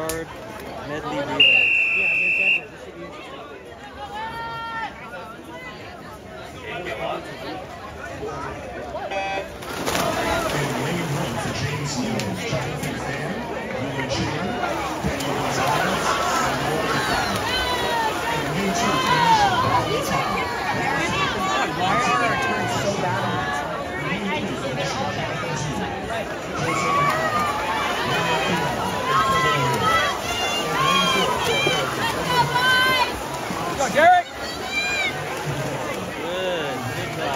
200 medley relay. Derek! Good job.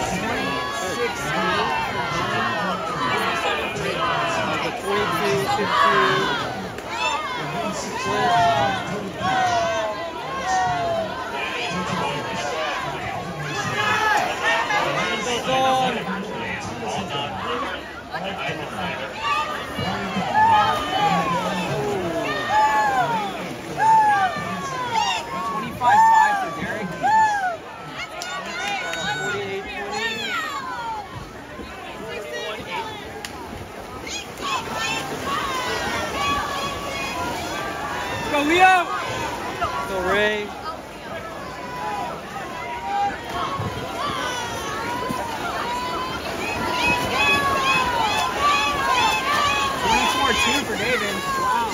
25-5 for Derek. Go Leo! Go Ray. Two for David. Wow.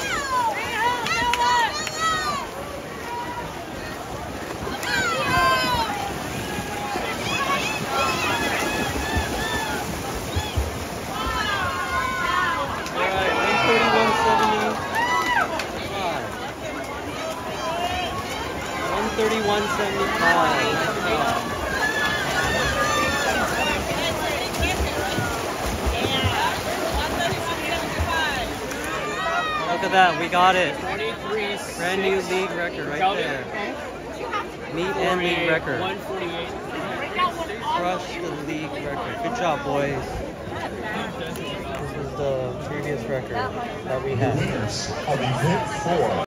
Alright, 131.75. 131.75. Look at that, we got it. Brand new league record right there. Meet and league record. 148. Crushed the league record. Good job, boys. This was the previous record that we had.